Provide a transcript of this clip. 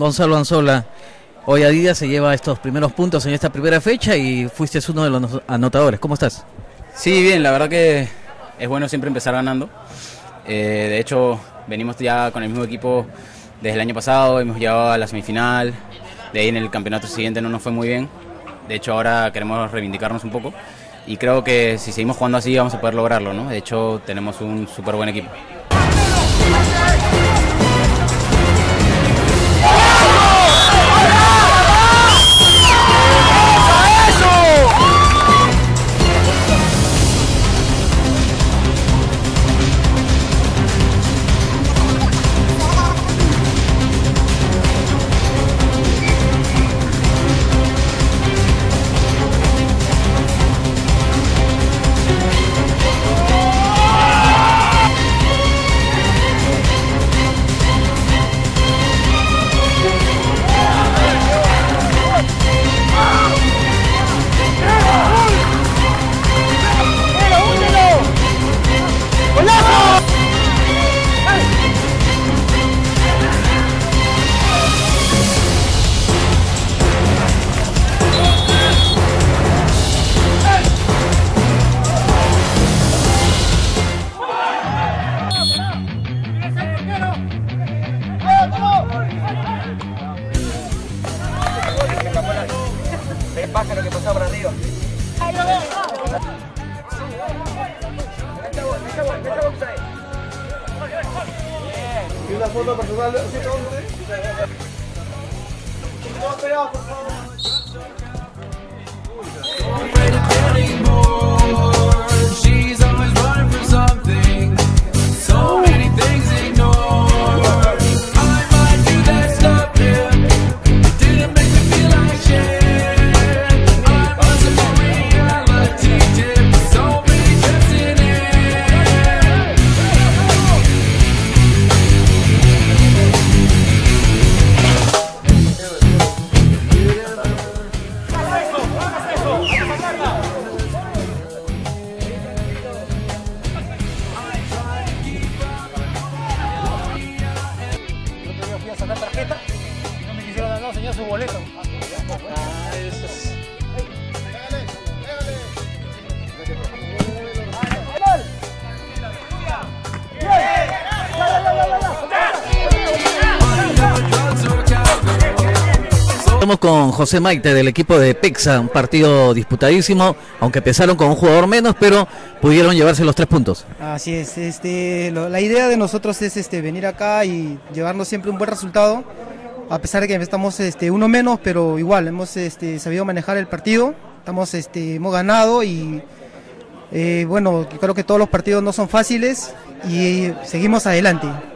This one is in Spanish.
Gonzalo Anzola. Hoy Adidas se lleva estos primeros puntos en esta primera fecha y fuiste uno de los anotadores. ¿Cómo estás? Sí, bien, la verdad que es bueno siempre empezar ganando. De hecho, venimos ya con el mismo equipo desde el año pasado, hemos llegado a la semifinal, de ahí en el campeonato siguiente no nos fue muy bien. De hecho, ahora queremos reivindicarnos un poco y creo que si seguimos jugando así vamos a poder lograrlo, ¿no? De hecho, tenemos un súper buen equipo. El pájaro que pasaba por arriba. Y una foto personal de 711. No, pero, por favor. Sacar tarjeta y no me quisieron dar, no, señor, su boleto. Eso es. Estamos con José Maite del equipo de Pexa, un partido disputadísimo, aunque empezaron con un jugador menos, pero pudieron llevarse los 3 puntos. Así es, la idea de nosotros es venir acá y llevarnos siempre un buen resultado, a pesar de que estamos uno menos, pero igual hemos sabido manejar el partido, hemos ganado y bueno, creo que todos los partidos no son fáciles y seguimos adelante.